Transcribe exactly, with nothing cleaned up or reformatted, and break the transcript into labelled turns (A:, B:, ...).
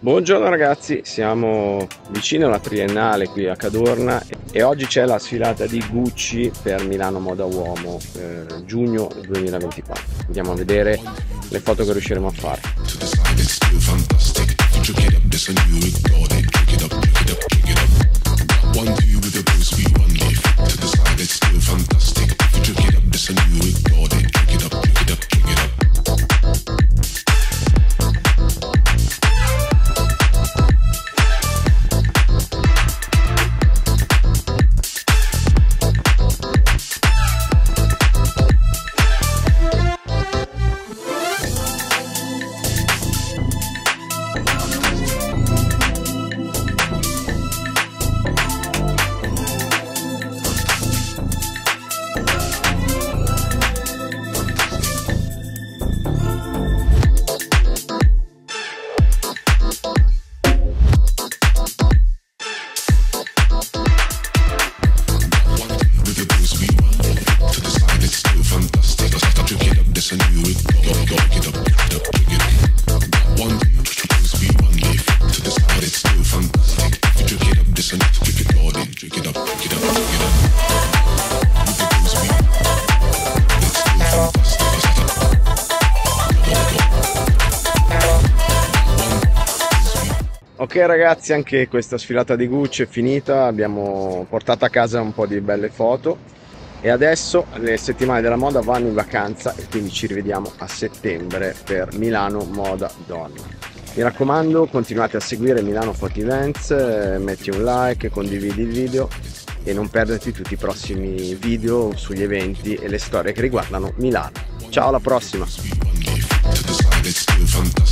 A: Buongiorno ragazzi, siamo vicino alla Triennale qui a Cadorna e oggi c'è la sfilata di Gucci per Milano Moda Uomo eh, giugno duemilaventiquattro. Andiamo a vedere le foto che riusciremo a fare. Ok ragazzi, anche questa sfilata di Gucci è finita, abbiamo portato a casa un po' di belle foto e adesso le settimane della moda vanno in vacanza e quindi ci rivediamo a settembre per Milano Moda Donna. Mi raccomando, continuate a seguire Milano Photo Events, metti un like, condividi il video e non perderti tutti i prossimi video sugli eventi e le storie che riguardano Milano. Ciao, alla prossima!